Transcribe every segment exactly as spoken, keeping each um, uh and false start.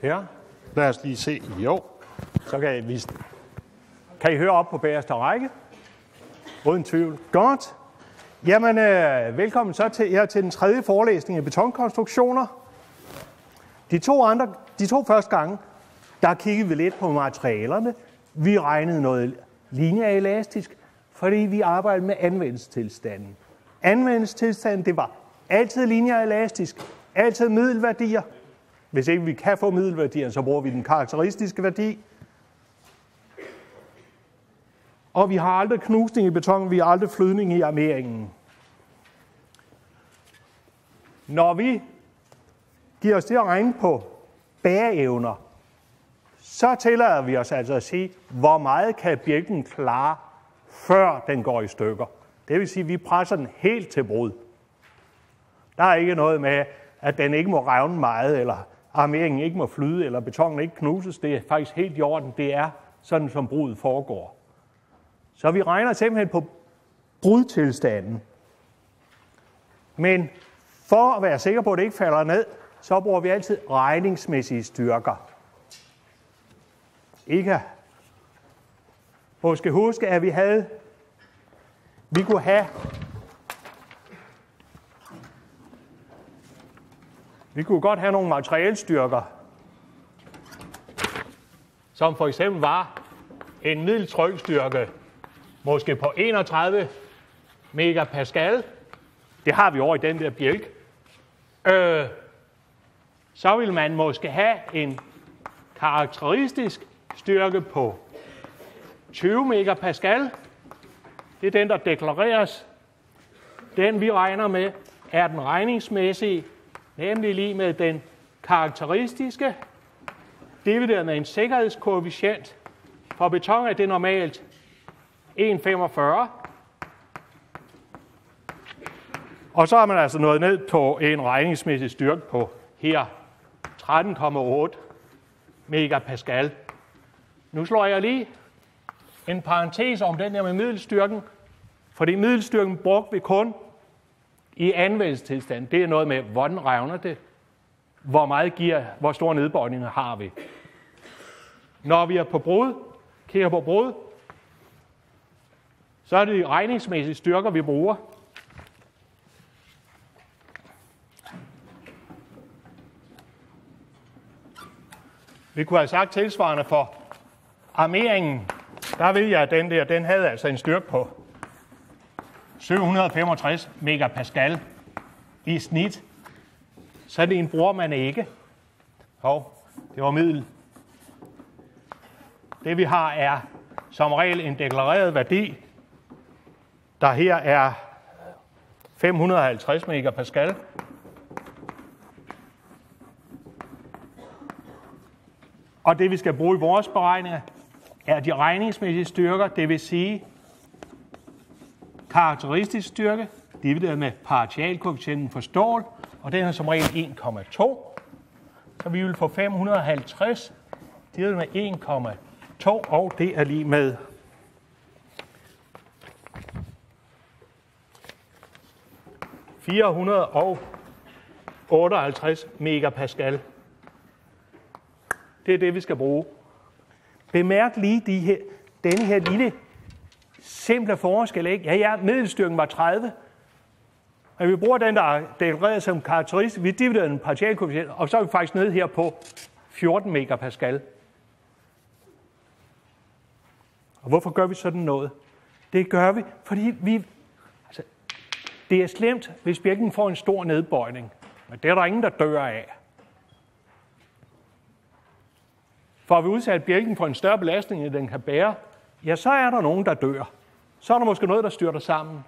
Ja, lad os lige se. Jo, så kan I, vise. Kan I høre op på bagerste række? Uden tvivl. Godt. Jamen, øh, velkommen så til, her til den tredje forelæsning af betonkonstruktioner. De to, andre, de to første gange, der kiggede vi lidt på materialerne. Vi regnede noget linearelastisk, fordi vi arbejdede med anvendelsestilstanden. Anvendelsestilstanden, det var altid linearelastisk, altid middelværdier. Hvis ikke vi kan få middelværdier, så bruger vi den karakteristiske værdi. Og vi har aldrig knusning i beton, vi har aldrig flydning i armeringen. Når vi giver os det at regne på bæreevner, så tillader vi os altså at sige, hvor meget kan bjælken klare, før den går i stykker. Det vil sige, at vi presser den helt til brud. Der er ikke noget med, at den ikke må revne meget, eller armeringen ikke må flyde, eller betonen ikke knuses. Det er faktisk helt i orden. Det er sådan, som brudet foregår. Så vi regner simpelthen på brudtilstanden. Men for at være sikker på, at det ikke falder ned, så bruger vi altid regningsmæssige styrker. Ikke? Og skal huske, at vi havde, vi kunne have, vi kunne godt have nogle materialstyrker, som for eksempel var en middeltrykstyrke, måske på enogtredive megapascal. Det har vi over i den der bjælk. Øh, så vil man måske have en karakteristisk styrke på tyve megapascal. Det er den, der deklareres. Den, vi regner med, er den regningsmæssige, nemlig lige med den karakteristiske, divideret med en sikkerhedskoefficient. For beton er det normalt en komma femogfyrre. Og så har man altså nået ned på en regningsmæssig styrke på her tretten komma otte megapascal. Nu slår jeg lige en parentes om den her med middelstyrken, fordi middelstyrken brugte vi kun i anvendelsestilstand. Det er noget med, hvordan revner det, hvor meget giver, hvor store nedbøjninger har vi. Når vi er på brud, kigger på brud, så er det de regningsmæssige styrker, vi bruger. Vi kunne have sagt tilsvarende for armeringen. Der ved jeg, at den der, den havde altså en styrke på syv hundrede femogtres megapascal i snit. Så det en bruger man ikke. Hov, det var middel. Det vi har er som regel en deklareret værdi, der her er fem hundrede og halvtreds megapascal. Og det vi skal bruge i vores beregninger er de regningsmæssige styrker, det vil sige karakteristisk styrke, divideret med partialkoefficienten for stål, og den er som regel en komma to. Så vi vil få fem hundrede og halvtreds divideret med en komma to, og det er lige med fire hundrede og otteoghalvtreds megapascal. Det er det, vi skal bruge. Bemærk lige de her, denne her lille simple forskel. Ikke? Ja, ja, middelstyrken var tredive. Og vi bruger den, der er deklareret som karakteristisk. Vi dividerer den partialkoefficient, og så er vi faktisk nede her på fjorten megapascal. Og hvorfor gør vi sådan noget? Det gør vi, fordi vi, altså, det er slemt, hvis bjælken får en stor nedbøjning. Men det er der ingen, der dør af. For at vi udsat bjælken for en større belastning, end den kan bære, ja, så er der nogen, der dør. Så er der måske noget, der styrter sammen.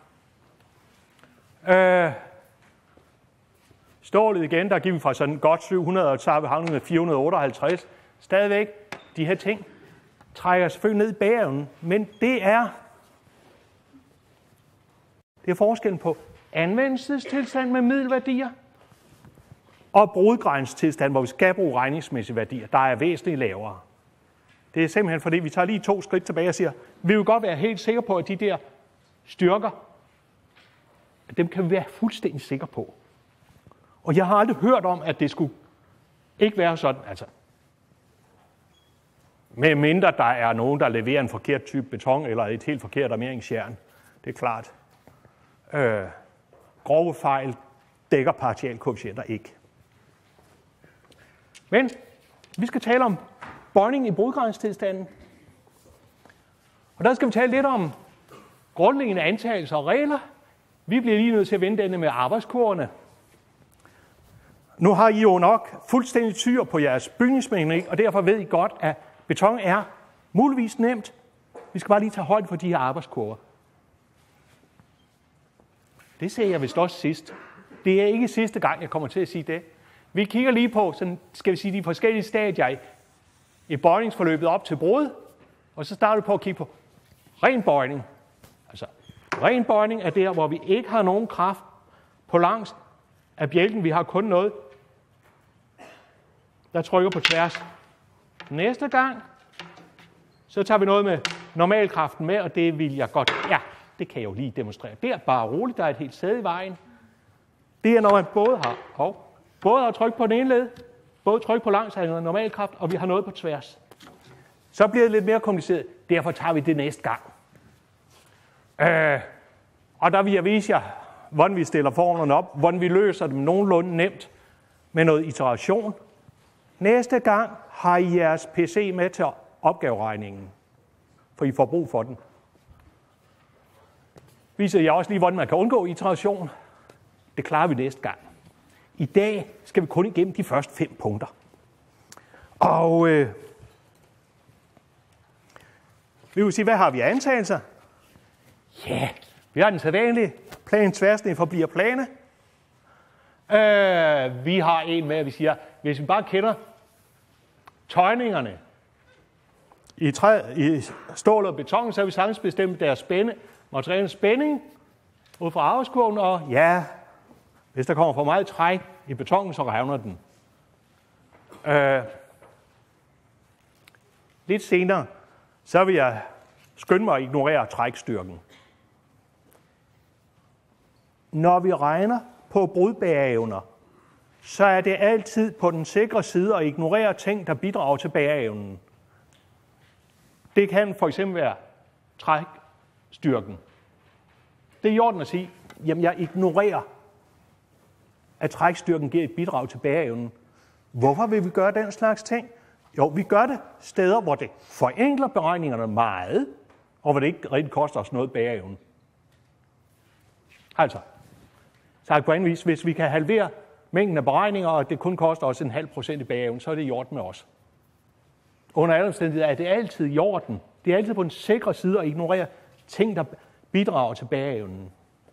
Øh, stålet igen, der giver vi fra sådan godt syv hundrede, og så har vi havnet med fire hundrede og otteoghalvtreds. Stadigvæk, de her ting trækker selvfølgelig ned i bæreevnen, men det er, det er forskellen på anvendelsestilstand med middelværdier og brudgrænstilstand, hvor vi skal bruge regningsmæssige værdier, der er væsentligt lavere. Det er simpelthen fordi, vi tager lige to skridt tilbage og siger, vi vil godt være helt sikre på, at de der styrker, dem kan vi være fuldstændig sikre på. Og jeg har aldrig hørt om, at det skulle ikke være sådan. Altså, Med mindre der er nogen, der leverer en forkert type beton eller et helt forkert armeringsjern. Det er klart. Øh, grove fejl dækker partialkoefficienter ikke. Men vi skal tale om bøjning i brudgranstilstanden. Og der skal vi tale lidt om grundlæggende antagelser og regler. Vi bliver lige nødt til at vende denne med arbejdskurverne. Nu har I jo nok fuldstændig styr på jeres bygningsmekanik, og derfor ved I godt, at beton er muligvis nemt. Vi skal bare lige tage højde for de her arbejdskurver. Det sagde jeg vist også sidst. Det er ikke sidste gang, jeg kommer til at sige det. Vi kigger lige på, sådan, skal vi sige, de forskellige stadier i, i bøjningsforløbet op til brud, og så starter vi på at kigge på ren bøjning. Altså, ren bøjning er der, hvor vi ikke har nogen kraft på langs af bjælken. Vi har kun noget, der trykker på tværs. Næste gang, så tager vi noget med normalkraften med, og det vil jeg godt. Ja, det kan jeg jo lige demonstrere. Det er bare roligt, der er et helt sæde i vejen. Det er, når man både har, og, både har tryk på den ene led, både tryk på langs af normalkraft, og vi har noget på tværs. Så bliver det lidt mere kompliceret. Derfor tager vi det næste gang. Øh, og der vil jeg vise jer, hvordan vi stiller formlerne op, hvordan vi løser dem nogenlunde nemt med noget iteration. Næste gang har I jeres P C med til opgaveregningen, for I får brug for den. Viser jeg også lige, hvordan man kan undgå iteration. Det klarer vi næste gang. I dag skal vi kun igennem de første fem punkter. Og øh, vi vil sige, hvad har vi af antagelser? Ja, vi har den sædvanlige. Plan tværsnit forbliver plane. Øh, vi har en med, at vi siger, hvis vi bare kender tøjningerne i, træ, i stål og beton, så har vi sagtens bestemt deres spænde, materialens spænding ud fra arbejdskurven, og ja, hvis der kommer for meget træk i betonen, så revner den. Øh, lidt senere, så vil jeg skynde mig at ignorere trækstyrken. Når vi regner på brudbæreevner, så er det altid på den sikre side at ignorere ting, der bidrager til bæreevnen. Det kan for eksempel være trækstyrken. Det er i orden at sige, jamen jeg ignorerer, at trækstyrken giver et bidrag til bæreevnen. Hvorfor vil vi gøre den slags ting? Jo, vi gør det steder, hvor det forenkler beregningerne meget, og hvor det ikke rigtig koster os noget bæreevne. Altså, sagt på anden vis, hvis vi kan halvere mængden af beregninger, og det kun koster os en halv procent i bæreevne, så er det i orden med os. Under alle omstændigheder er det altid i orden. Det er altid på den sikre side at ignorere ting, der bidrager til bæreevnen.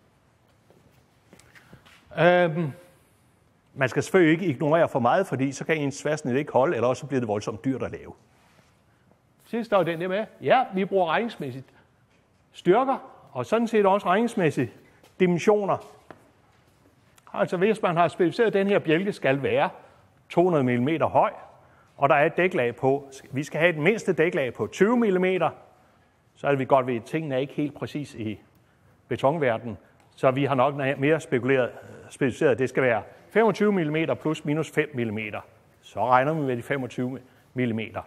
Øhm, man skal selvfølgelig ikke ignorere for meget, fordi så kan ens tværsnit ikke holde, eller også bliver det voldsomt dyrt at lave. Sidst står den der med, ja, vi bruger regningsmæssigt styrker, og sådan set også regningsmæssigt dimensioner. Altså hvis man har specificeret, at den her bjælke skal være to hundrede millimeter høj, og der er et dæklag på, vi skal have det mindste dæklag på tyve millimeter, så er vi godt ved, at tingene er ikke helt præcis i betonverdenen, så vi har nok mere spekuleret, specificeret, at det skal være femogtyve millimeter plus minus fem millimeter. Så regner vi med de femogtyve millimeter.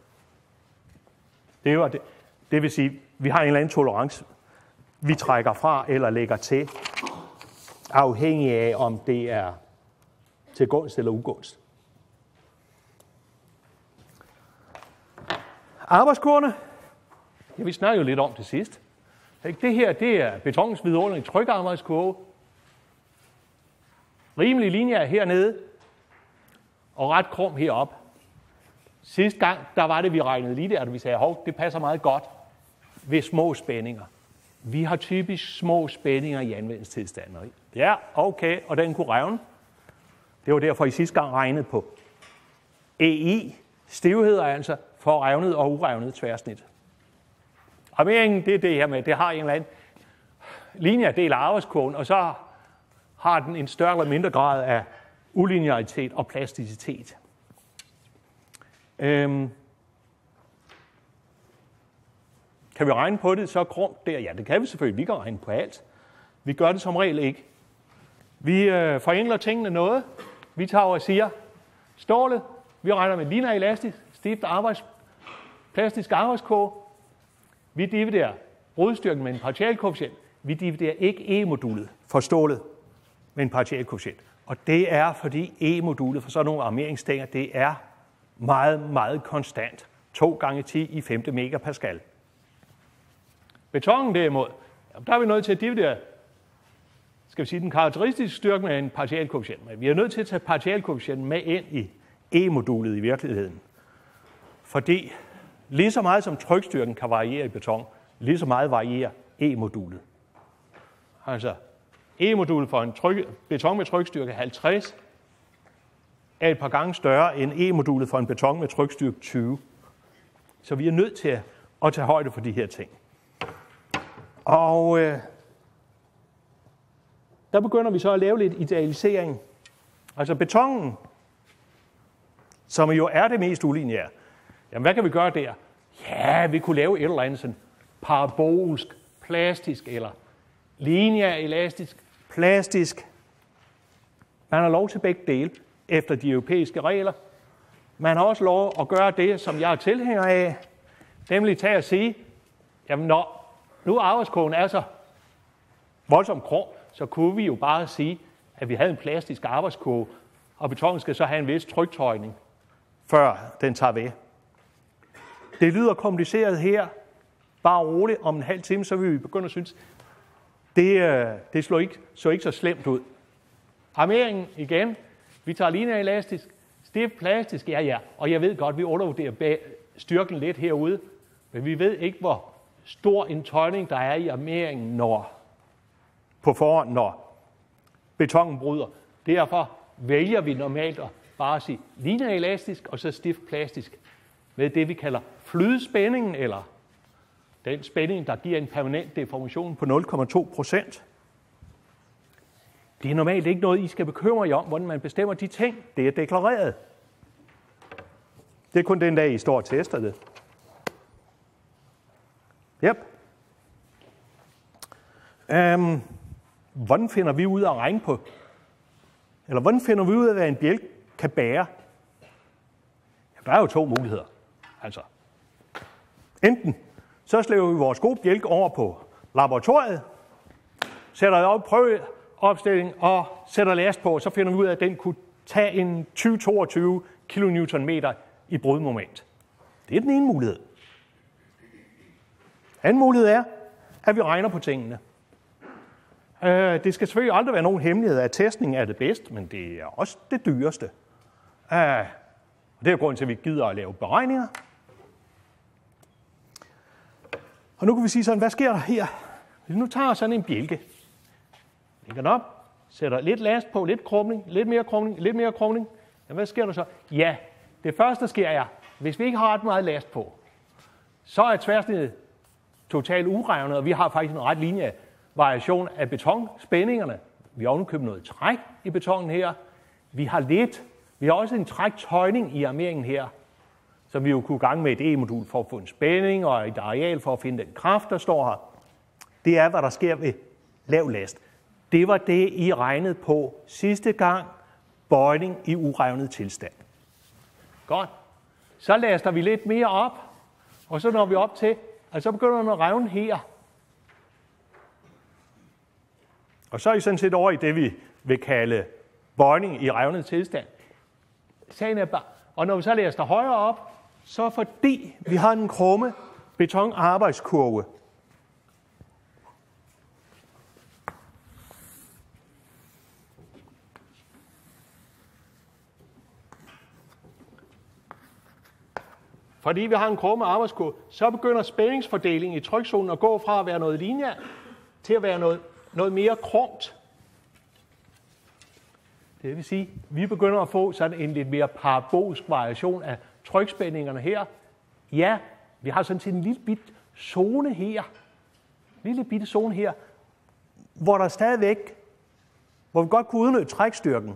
Det, er det, det vil sige, at vi har en eller anden tolerance, vi trækker fra eller lægger til, afhængig af, om det er til gunst eller ugunst. Arbejdskurvene, ja, vi snakker jo lidt om det sidst. Det her, det er betonens vidunderlige trykarbejdskurve. Rimelig linje hernede, og ret krum heroppe. Sidste gang, der var det, vi regnede lige der, og vi sagde, hov, det passer meget godt ved små spændinger. Vi har typisk små spændinger i anvendelsestilstander. Ja, okay, og den kunne revne. Det var derfor, I sidste gang regnede på E I, stivheder altså, for revnet og urevnet tværsnit. Armeringen, det er det her med, det har en eller anden linjedel af arbejdskurven, og så har den en større eller mindre grad af ulinearitet og plasticitet. Øhm. Kan vi regne på det så grumt der? Ja, det kan vi selvfølgelig. Vi kan regne på alt. Vi gør det som regel ikke. Vi øh, forenkler tingene noget. Vi tager og siger, stålet, vi regner med linear elastisk, stift arbejds, plastisk arbejdskurve. Vi dividerer brudstyrken med en partialkoefficient. Vi dividerer ikke E-modulet for stålet med en partialkoefficient. Og det er, fordi E-modulet for sådan nogle armeringsstænger, det er meget, meget konstant. to gange ti i femte megapascal. Betonen derimod, der er vi nødt til at dividere, skal vi sige, den karakteristiske styrke med en partialkoefficient. Men vi er nødt til at tage partialkoefficienten med ind i E-modulet i virkeligheden. Fordi lige så meget som trykstyrken kan variere i beton, lige så meget varierer E-modulet. Altså, E-modulet for en tryk, beton med trykstyrke halvtreds er et par gange større end E-modulet for en beton med trykstyrke tyve. Så vi er nødt til at, at tage højde for de her ting. Og øh, der begynder vi så at lave lidt idealisering. Altså betonen, som jo er det mest ulineære. Jamen, hvad kan vi gøre der? Ja, vi kunne lave et eller andet sådan parabolsk, plastisk eller lineær elastisk, plastisk. Man har lov til begge dele efter de europæiske regler. Man har også lov at gøre det, som jeg er tilhænger af, nemlig tage at sige, jamen når nu arbejdskurven er så voldsomt grå, så kunne vi jo bare sige, at vi havde en plastisk arbejdskurve, og betonen skal så have en vis tryktøjning, før den tager ved. Det lyder kompliceret her. Bare roligt, om en halv time, så vil vi begynde at synes, det, det slår ikke, så ikke så slemt ud. Armeringen igen. Vi tager lineær elastisk, stift plastisk, ja ja. Og jeg ved godt, vi undervurderer styrken lidt herude, men vi ved ikke, hvor stor en tøjning der er i armeringen, når på forhånd, når betonen bryder. Derfor vælger vi normalt at bare sige lineær elastisk og så stift plastisk med det, vi kalder flydespændingen, eller den spænding, der giver en permanent deformation på nul komma to procent. Det er normalt ikke noget, I skal bekymre jer om, hvordan man bestemmer de ting. Det er deklareret. Det er kun den dag, I står og tester det. Yep. Um, hvordan finder vi ud af at regne på? Eller hvordan finder vi ud af, hvad en bjælke kan bære? Ja, der er jo to muligheder. Altså, enten så slæver vi vores gode bjælke over på laboratoriet, sætter det op i prøveopstilling og sætter last på, så finder vi ud af, at den kunne tage en tyve til toogtyve kilonewtonmeter i brudmoment. Det er den ene mulighed. Anden mulighed er, at vi regner på tingene. Det skal selvfølgelig aldrig være nogen hemmelighed, at testning er det bedste, men det er også det dyreste. Det er grunden til, at vi gider at lave beregninger. Og nu kan vi sige sådan, hvad sker der her? Hvis vi nu tager sådan en bjælke, lægger den op, sætter lidt last på, lidt krumning, lidt mere krumning, lidt mere krumning. Ja, hvad sker der så? Ja, det første, der sker er, hvis vi ikke har ret meget last på, så er tværsnittet totalt urevnet, og vi har faktisk en ret lineær variation af betonspændingerne. Vi har ovenikøbet noget træk i betonen her. Vi har lidt, vi har også en træktøjning i armeringen her, som vi jo kunne gange med et E-modul for at få en spænding og et areal for at finde den kraft, der står her. Det er, hvad der sker ved lav last. Det var det, I regnede på sidste gang, bøjning i urevnet tilstand. Godt. Så laster vi lidt mere op, og så når vi op til, og så begynder den at revne her. Og så er I sådan set over i det, vi vil kalde bøjning i revnet tilstand. Sagen er bare, og når vi så laster højere op, så fordi vi har en krumme betonarbejdskurve, fordi vi har en krumme arbejdskurve, så begynder spændingsfordelingen i trykzonen at gå fra at være noget lineært til at være noget, noget mere krumt. Det vil sige, at vi begynder at få sådan en lidt mere parabolsk variation af trykspændingerne her. Ja, vi har sådan set en lille bit zone her, en lille bitte zone her, hvor der stadigvæk, hvor vi godt kunne udnytte trækstyrken.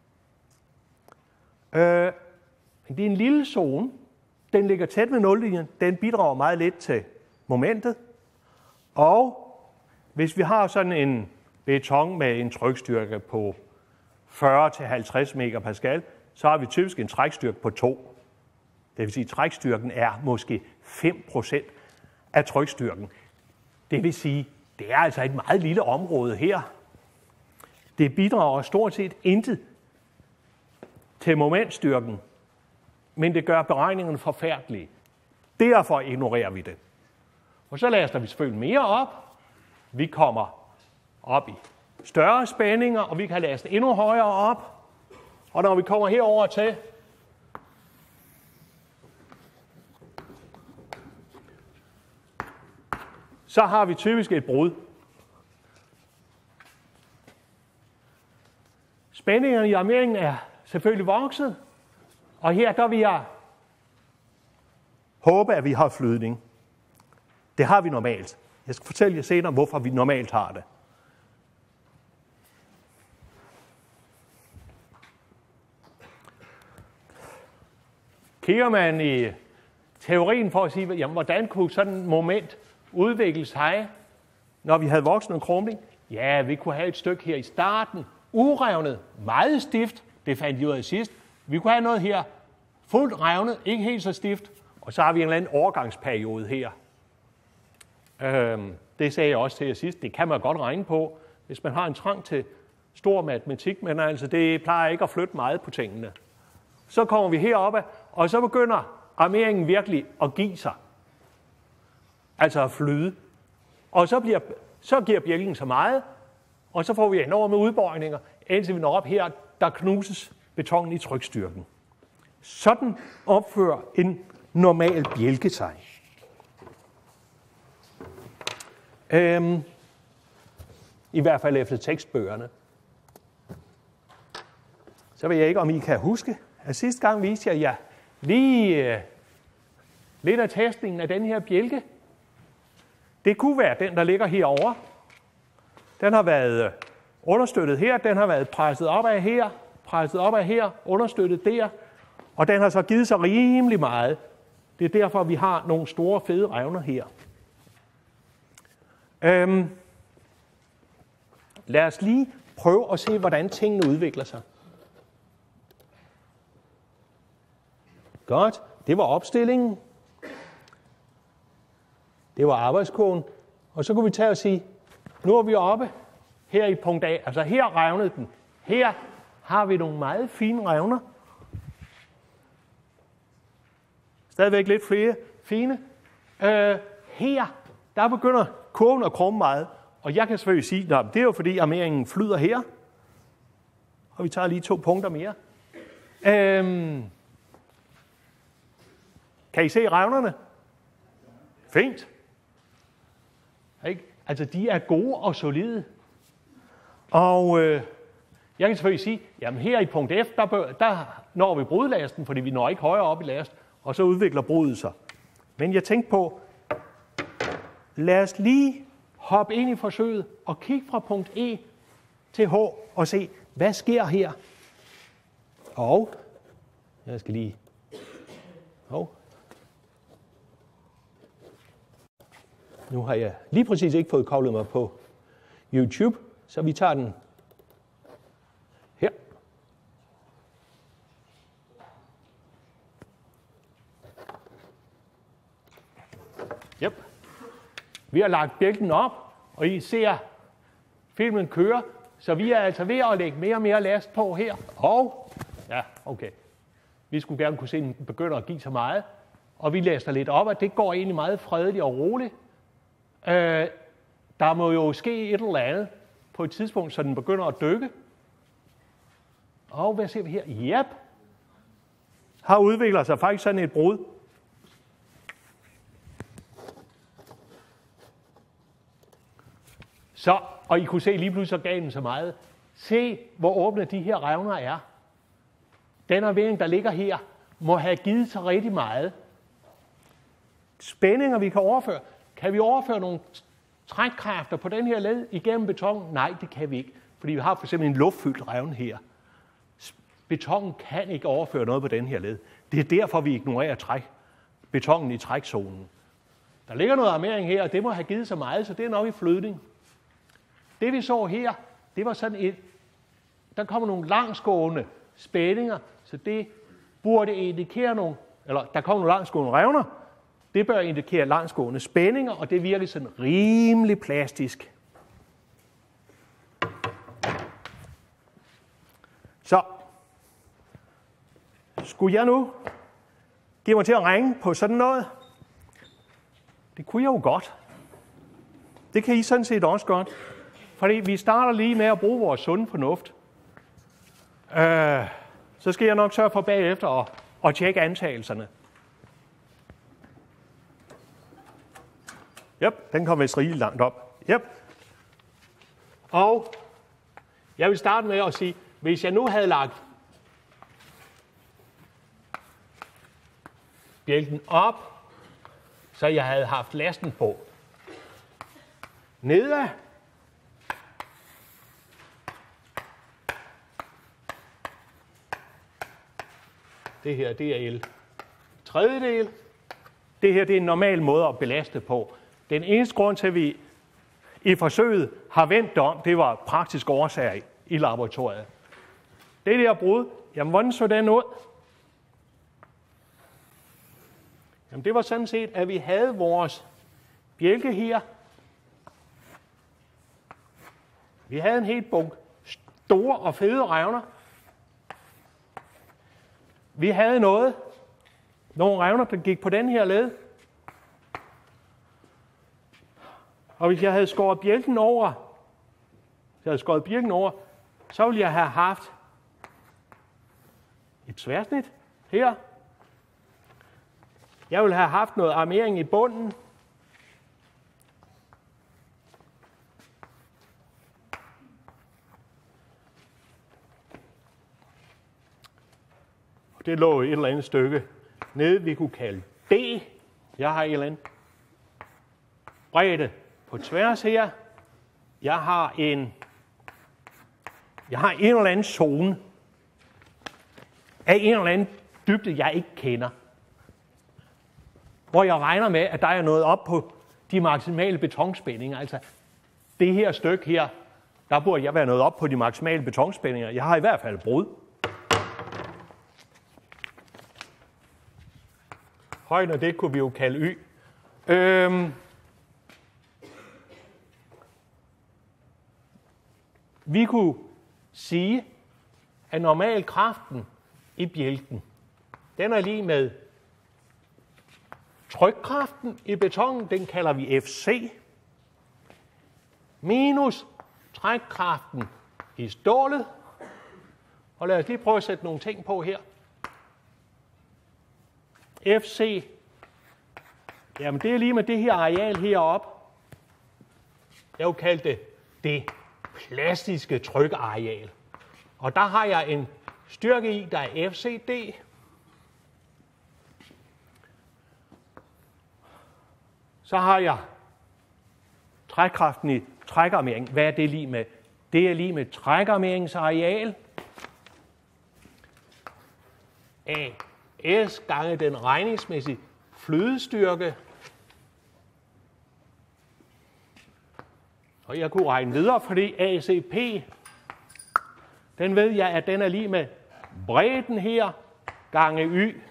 Øh, det er en lille zone. Den ligger tæt ved nullinjen. Den bidrager meget lidt til momentet. Og hvis vi har sådan en beton med en trykstyrke på fyrre til halvtreds megapascal, så har vi typisk en trækstyrke på to. Det vil sige, at trækstyrken er måske fem procent af trykstyrken. Det vil sige, det er altså et meget lille område her. Det bidrager stort set intet til momentstyrken, men det gør beregningerne forfærdelige. Derfor ignorerer vi det. Og så laster vi selvfølgelig mere op. Vi kommer op i større spændinger, og vi kan laste endnu højere op. Og når vi kommer herover til, så har vi typisk et brud. Spændingerne i armeringen er selvfølgelig vokset, og her der vil jeg håbe, at vi har flydning. Det har vi normalt. Jeg skal fortælle jer senere, hvorfor vi normalt har det. Kigger man i teorien for at sige, jamen, hvordan kunne sådan et moment udvikle sig, når vi havde voksende krumning? Ja, vi kunne have et stykke her i starten, urevnet, meget stift, det fandt vi ud af sidst. Vi kunne have noget her, fuldt revnet, ikke helt så stift, og så har vi en eller anden overgangsperiode her. Øhm, det sagde jeg også til jer sidst, det kan man godt regne på, hvis man har en trang til stor matematik, men altså det plejer ikke at flytte meget på tingene. Så kommer vi heroppe, og så begynder armeringen virkelig at give sig. Altså at flyde. Og så, bliver, så giver bjælken så meget, og så får vi enorme udbøjninger, indtil vi når op her, der knuses betonen i trykstyrken. Sådan opfører en normal bjælke sig. Øhm, I hvert fald efter tekstbøgerne. Så ved jeg ikke, om I kan huske, at sidste gang viste jeg jer lige øh, lidt af testningen af den her bjælke. Det kunne være den, der ligger herovre. Den har været understøttet her, den har været presset op af her, presset op af her, understøttet der, og den har så givet sig rimelig meget. Det er derfor, vi har nogle store, fede revner her. Øhm, lad os lige prøve at se, hvordan tingene udvikler sig. Godt, det var opstillingen. Det var arbejdskogen. Og så kunne vi tage og sige, nu er vi oppe her i punkt A. Altså her revnede den. Her har vi nogle meget fine revner. Stadigvæk lidt flere fine. Øh, her, der begynder kurven at krumme meget. Og jeg kan selvfølgelig sige, at det er jo fordi armeringen flyder her. Og vi tager lige to punkter mere. Øhm, kan I se revnerne? Fint. Ikke? Altså, de er gode og solide. Og øh, jeg kan selvfølgelig sige, jamen her i punkt F, der, bør, der når vi brudlasten, fordi vi når ikke højere op i last, og så udvikler brudet sig. Men jeg tænkte på, lad os lige hoppe ind i forsøget og kigge fra punkt E til H og se, hvad sker her? Og jeg skal lige... Hov. Nu har jeg lige præcis ikke fået koblet mig på YouTube, så vi tager den her. Yep. Vi har lagt bjælken op, og I ser filmen køre, så vi er altså ved at lægge mere og mere last på her. Og, ja, okay. Vi skulle gerne kunne se, at den begynder at give så meget. Og vi læser lidt op, at det går egentlig meget fredeligt og roligt. Øh, der må jo ske et eller andet på et tidspunkt, så den begynder at dykke. Og hvad ser vi her? Jep. Har udviklet sig faktisk sådan et brud. Så, og I kunne se lige pludselig, så gav den så meget. Se, hvor åbne de her revner er. Den armering, der ligger her, må have givet sig rigtig meget. Spændinger, vi kan overføre. Kan vi overføre nogle trækkræfter på den her led igennem betonen? Nej, det kan vi ikke, fordi vi har for eksempel en luftfyldt revne her. Betonen kan ikke overføre noget på den her led. Det er derfor, vi ignorerer træk, betonen i trækzonen. Der ligger noget armering her, og det må have givet så meget, så det er nok i flydning. Det vi så her, det var sådan et, der kommer nogle langsgående spændinger, så det burde indikere nogle eller der kommer nogle langsgående revner. Det bør indikere langsgående spændinger, og det virker sådan rimelig plastisk. Så skulle jeg nu give mig til at ringe på sådan noget? Det kunne jeg jo godt. Det kan I sådan set også godt. Fordi vi starter lige med at bruge vores sunde fornuft. Øh, så skal jeg nok sørge for bagefter at, at tjekke antagelserne. Yep, den kommer vist rigeligt langt op. Yep. Og jeg vil starte med at sige, hvis jeg nu havde lagt bjælken op, så jeg havde haft lasten på nedad, det her, det er L tredjedel. Det her, det er en normal måde at belaste på. Den eneste grund til, at vi i forsøget har vendt om, det var praktisk årsag i laboratoriet. Det der brud, jamen hvordan så den ud? Jamen det var sådan set, at vi havde vores bjælke her. Vi havde en helt bunke store og fede revner. Vi havde noget, nogle revner, der gik på den her led. Og hvis jeg havde skåret bjælken over, hvis jeg havde skåret bjælken over, så ville jeg have haft et tværsnit her. Jeg ville have haft noget armering i bunden. Og det lå et eller andet stykke nede, vi kunne kalde D. Jeg har et eller andet bredde på tværs her. Jeg har en, jeg har en eller anden zone af en eller anden dybde, jeg ikke kender. Hvor jeg regner med, at der er noget op på de maksimale betonspændinger. Altså det her stykke her, der burde jeg være noget op på de maksimale betonspændinger. Jeg har i hvert fald brud. Højden af det kunne vi jo kalde Y. Øhm. Vi kunne sige, at normalkraften i bjælken, den er lige med trykkraften i betonen, den kalder vi F C, minus trækkraften i stålet. Og lad os lige prøve at sætte nogle ting på her. F C, jamen det er lige med det her areal heroppe. Jeg vil kalde det det plastiske trykareal. Og der har jeg en styrke i, der er F C D. Så har jeg trækkraften i trækarmering. Hvad er det lige med? Det er lige med trækarmeringsareal. A S gange den regningsmæssige flydestyrke. Og jeg kunne regne videre, fordi A C P, den ved jeg, at den er lige med bredden her gange Y.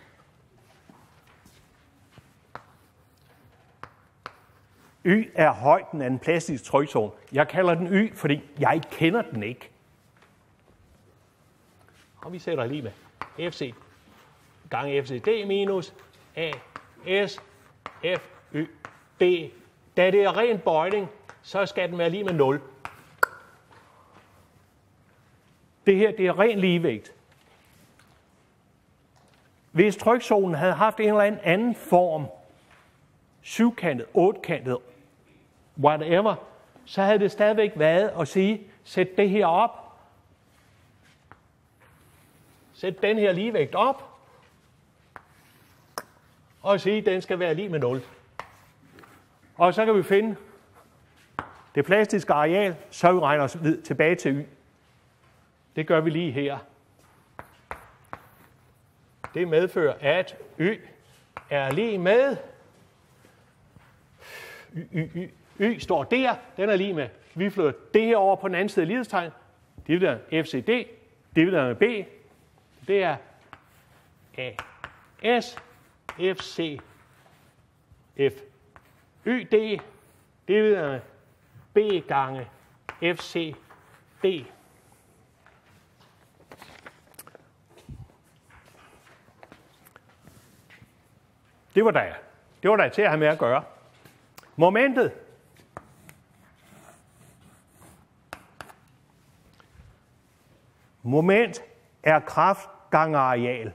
Y er højden af den plastiske trykzone. Jeg kalder den Y, fordi jeg kender den ikke. Og vi sætter lige med F C gange F C D minus A S F Y D. Da det er ren bøjning, så skal den være lige med nul. Det her, det er ren ligevægt. Hvis trykzonen havde haft en eller anden anden form, syvkantet, ottekantet, whatever, så havde det stadigvæk været at sige, sæt det her op, sæt den her ligevægt op, og sige, at den skal være lige med nul. Og så kan vi finde det plastiske areal, så vi regner os tilbage til Y. Det gør vi lige her. Det medfører, at Y er lige med Y, Y, Y. Y står der, den er lige med. Vi flytter det her over på den anden side af lighedstegn. Divideret F C D, divideret med B. Det er A S F C F Y D divideret med B gange F C D. Det var da, det var da til at have med at gøre. Momentet. Moment er kraft gange areal.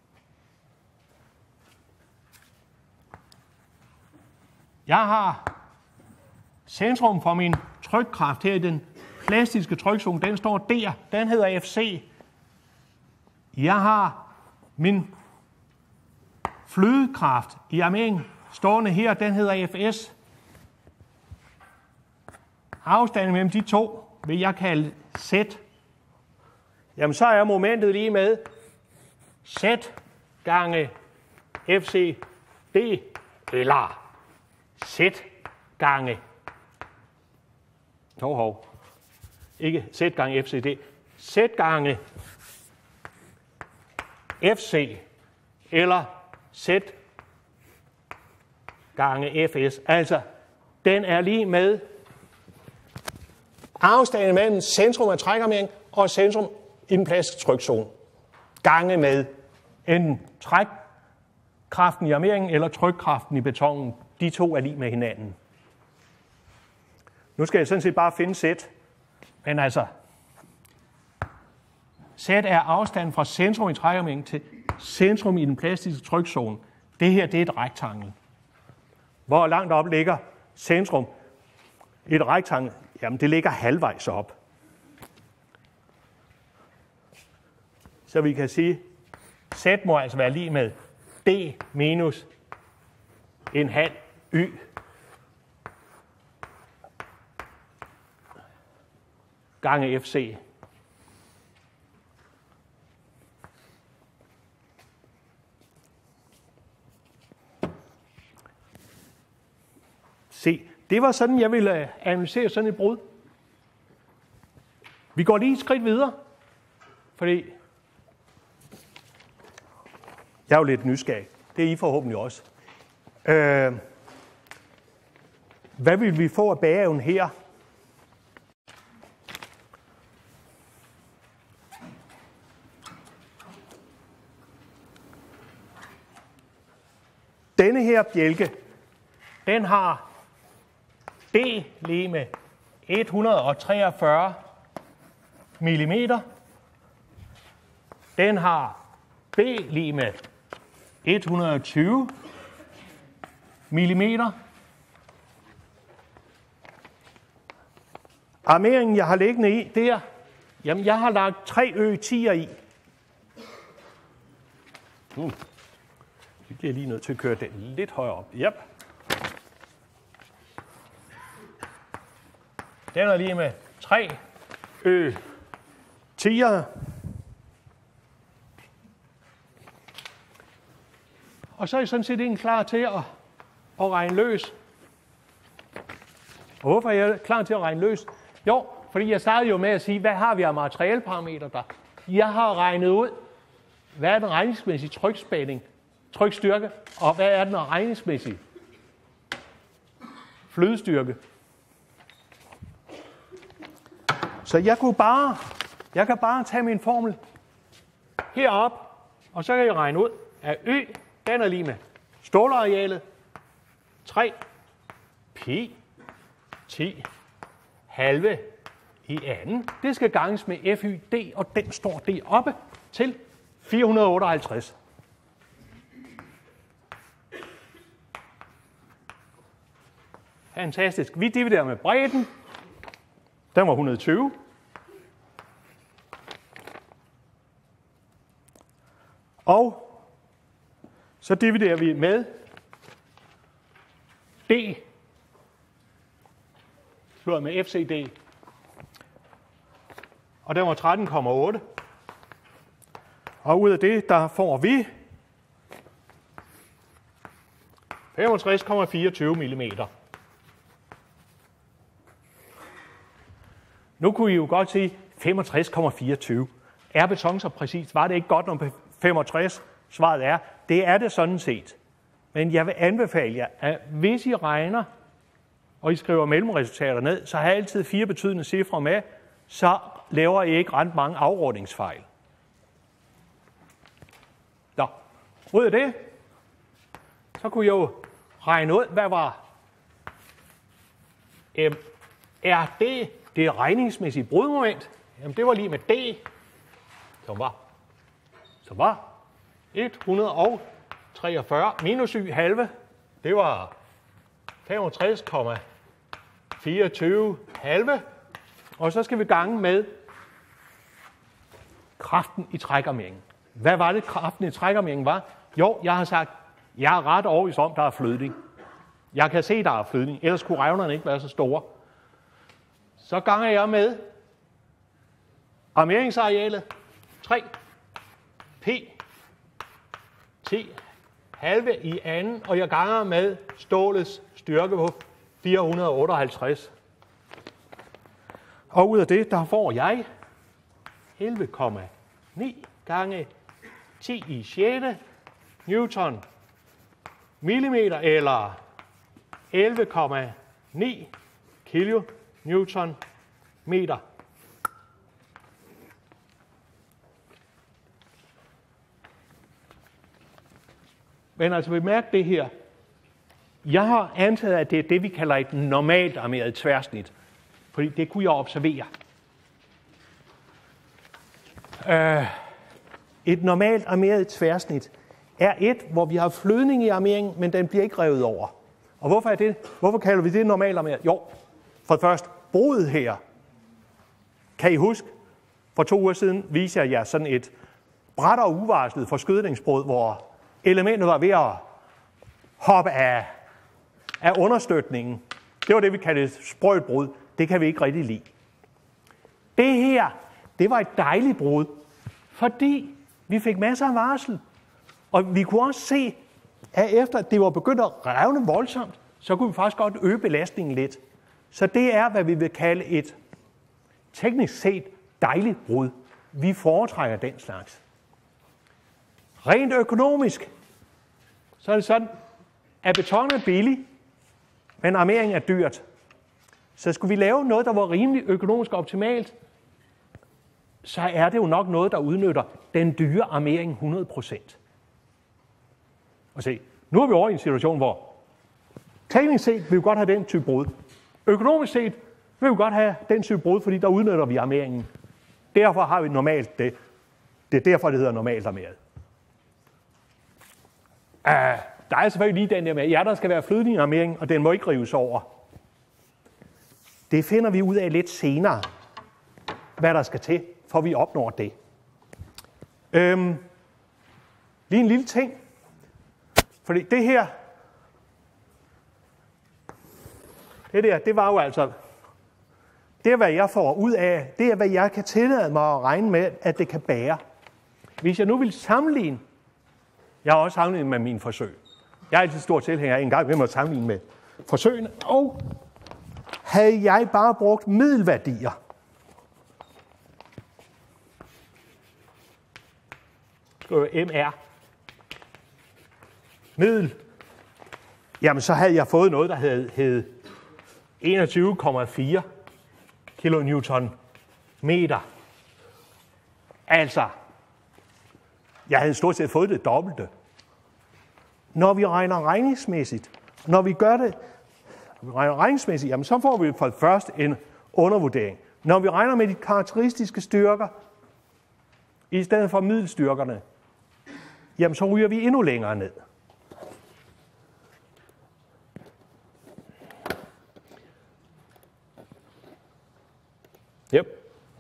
Jeg har centrum for min trykkraft her i den plastiske trykszone. Den står der. Den hedder F C. Jeg har min flydekraft i armeringen stående her. Den hedder F S. Afstanden mellem de to vil jeg kalde Z. Jamen så er momentet lige med Z gange F C D eller Z gange hov, hov. Ikke Z gange F C D. Z gange F C eller Z gange F S. Altså, den er lige med afstanden mellem centrum af trækarmeringen og centrum i den plastiske trykszone. Gange med enten trækkraften i armeringen eller trykkraften i betonen. De to er lige med hinanden. Nu skal jeg sådan set bare finde Z. Men altså, Z er afstanden fra centrum i trækarmeringen til centrum i den plastiske trykszone. Det her, det er et rektangel. Hvor langt op ligger centrum i et rektangel? Jamen, det ligger halvvejs op. Så vi kan sige, Z må altså være lige med D minus en halv Y gange F C. Se, det var sådan, jeg ville analysere sådan et brud. Vi går lige et skridt videre, fordi jeg er jo lidt nysgerrig. Det er I forhåbentlig også. Øh, hvad vil vi få af bæreevnen her? Denne her bjælke, den har D lige med et hundrede og treogfyrre millimeter. Den har B lige med et hundrede og tyve millimeter. Armeringen, jeg har liggende i, der, jamen jeg har lagt tre Ø tier i. Uh. Det bliver lige nødt til at køre den lidt højere op. Yep. Den er lige med tre Ø tier. Og så er jeg sådan set ikke klar til at, at regne løs. Og hvorfor er jeg klar til at regne løs? Jo, fordi jeg startede jo med at sige, hvad har vi af materialeparametre der? Jeg har regnet ud, hvad er den regningsmæssige trykspænding, trykstyrke, og hvad er den regningsmæssige flydestyrke. Så jeg kunne bare, jeg kan bare tage min formel herop, og så kan jeg regne ud, at Ø, den er lige med stålarealet tre pi ti halve i anden. Det skal ganges med F Y D, og den står deroppe til fire hundrede og otteoghalvtreds. Fantastisk. Vi dividerer med bredden. Den var et hundrede og tyve. Og så dividerer vi med D. Slået med F C D. Og den var tretten komma otte. Og ud af det, der får vi femogtres komma fireogtyve millimeter. Nu kunne I jo godt sige femogtres komma fireogtyve. Er beton så præcist? Var det ikke godt nok femogtres? Svaret er, det er det sådan set. Men jeg vil anbefale jer, at hvis I regner, og I skriver mellemresultater ned, så har I altid fire betydende cifre med, så laver I ikke ret mange afrundingsfejl. Nå, ud af det, så kunne jeg jo regne ud, hvad var øhm, er det det regningsmæssige brudmoment? Jamen det var lige med D, som var, som var et hundrede og treogfyrre minus y halve, det var femogtres komma fireogtyve halve, og så skal vi gange med kraften i trækarmeringen. Hvad var det, kraften i trækarmeringen var? Jo, jeg har sagt, jeg er ret overbevist om, der er flydning. Jeg kan se, der er flydning, ellers kunne revnerne ikke være så store. Så ganger jeg med armeringsarealet tre p t halve i anden, og jeg ganger med stålets styrke på fire hundrede og otteoghalvtreds. Og ud af det, der får jeg elleve komma ni gange ti i sjette newton millimeter, eller elleve komma ni kilo newton meter. Men altså bemærk det her. Jeg har antaget, at det er det, vi kalder et normalt armeret tværsnit. Fordi det kunne jeg observere. Øh, et normalt armeret tværsnit er et, hvor vi har flydning i armeringen, men den bliver ikke revet over. Og hvorfor er det? Hvorfor kalder vi det normalt armeret? Jo, for det første, brudet her. Kan I huske? For to uger siden viser jeg jer sådan et bræt og uvarslet forskydningsbrud, hvor elementet var ved at hoppe af, af understøtningen. Det var det, vi kaldte et sprødt brud. Det kan vi ikke rigtig lide. Det her, det var et dejligt brud, fordi vi fik masser af varsel. Og vi kunne også se, at efter at det var begyndt at revne voldsomt, så kunne vi faktisk godt øge belastningen lidt. Så det er, hvad vi vil kalde et teknisk set dejligt brud. Vi foretrækker den slags. Rent økonomisk, så er det sådan, at beton er billig, men armering er dyrt. Så skulle vi lave noget, der var rimelig økonomisk optimalt, så er det jo nok noget, der udnytter den dyre armering hundrede procent. Og se, nu er vi over i en situation, hvor teknisk set vil vi godt have den type brud. Økonomisk set vil vi godt have den type brud, fordi der udnytter vi armeringen. Derfor har vi normalt det. Det er derfor, det hedder normalt armeret. Uh, der er selvfølgelig lige den der med, ja, der skal være flydning i armeringen, og den må ikke rives over. Det finder vi ud af lidt senere, hvad der skal til, for vi opnår det. Øhm, lige en lille ting. Fordi det her, det der, det var jo altså, det er hvad jeg får ud af, det er hvad jeg kan tillade mig at regne med, at det kan bære. Hvis jeg nu vil sammenligne, jeg har også sammenlignet med mine forsøg. Jeg er altid stor tilhænger af en gang, med at sammenligne med forsøgene, og havde jeg bare brugt middelværdier, skriver M R, middel, jamen så havde jeg fået noget, der hed, hed enogtyve komma fire kilonewton meter. Altså, jeg havde stort set fået det dobbelte. Når vi regner regningsmæssigt, når vi gør det, når vi regner regningsmæssigt, jamen så får vi for det første en undervurdering. Når vi regner med de karakteristiske styrker, i stedet for middelstyrkerne, jamen så ryger vi endnu længere ned. Yep.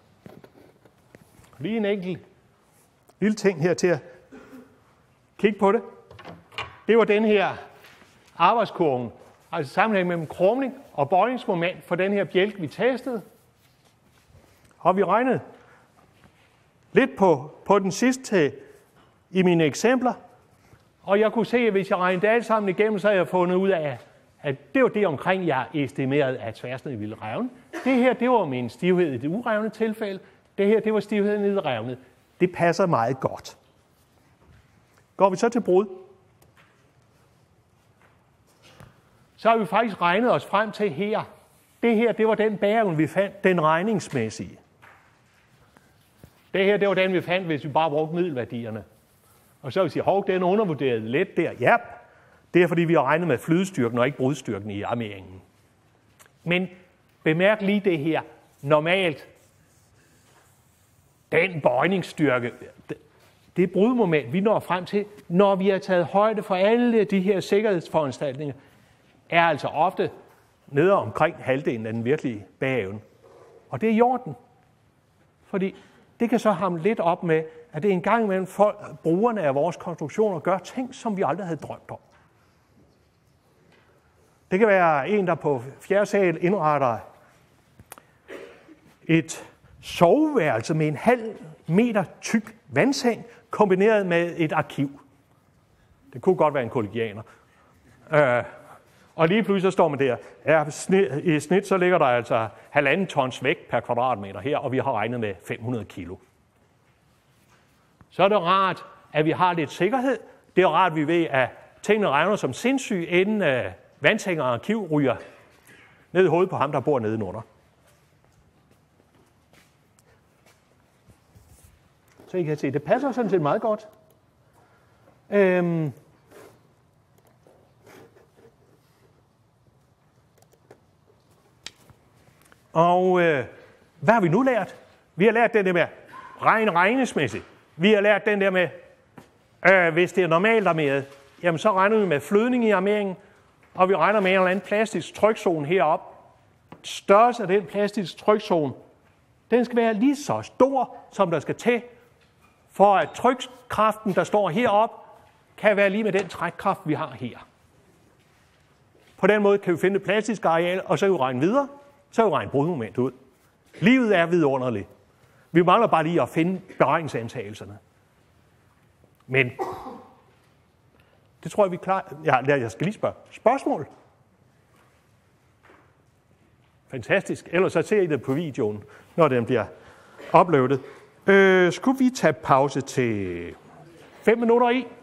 Lige en enkelt lille ting her til at kigge på det. Det var den her arbejdskurven, altså sammenhæng mellem krumning og bøjningsmoment for den her bjælke, vi testede. Og vi regnede lidt på, på den sidste i mine eksempler, og jeg kunne se, at hvis jeg regnede det alt sammen igennem, så havde jeg fundet ud af, at det var det omkring, jeg estimerede, at tværsnittet ville revne. Det her, det var min stivhed i det urevne tilfælde. Det her, det var stivheden i det revne. Det passer meget godt. Går vi så til brud. så har vi faktisk regnet os frem til her. Det her, det var den bæreevne, vi fandt, den regningsmæssige. Det her, det var den, vi fandt, hvis vi bare brugte middelværdierne. Og så vil vi sige, hov, den er undervurderet lidt der. Ja, det er fordi, vi har regnet med flydestyrken og ikke brudstyrken i armeringen. Men bemærk lige det her. Normalt, den bøjningsstyrke, det brudmoment, vi når frem til, når vi har taget højde for alle de her sikkerhedsforanstaltninger, er altså ofte nede omkring halvdelen af den virkelige bæreevne. Og det er i orden. Fordi det kan så hamle lidt op med, at det en gang imellem folk, brugerne af vores konstruktioner gør ting, som vi aldrig havde drømt om. Det kan være en, der på fjerde sal indretter et soveværelse med en halv meter tyk vandseng, kombineret med et arkiv. Det kunne godt være en kollegianer. Øh, og lige pludselig så står man der. Ja, i snit så ligger der altså halvanden tons vægt per kvadratmeter her, og vi har regnet med fem hundrede kilo. Så er det rart, at vi har lidt sikkerhed. Det er rart, at vi ved, at tingene regner som sindssyge, inden uh, vandseng og arkiv ryger ned i hovedet på ham, der bor nedenunder. Så I kan se, det passer sådan set meget godt. Øhm. Og øh, hvad har vi nu lært? Vi har lært den der med regn regnesmæssigt. Vi har lært den der med, øh, hvis det er normalt armeret, jamen så regner vi med flydning i armeringen, og vi regner med en eller anden plastisk trykzone heroppe. Størrelse af den plastisk trykzone, den skal være lige så stor, som der skal til, for at trykkraften, der står heroppe, kan være lige med den trækkraft, vi har her. På den måde kan vi finde det plastiske areal, og så kan vi regne videre, så kan vi regne brudmoment ud. Livet er vidunderligt. Vi mangler bare lige at finde beregningsantagelserne. Men det tror jeg, vi er klar. Ja, jeg skal lige spørge. Spørgsmål? Fantastisk. Ellers så ser I det på videoen, når den bliver uploadet. Øh, skulle vi tage pause til fem minutter i?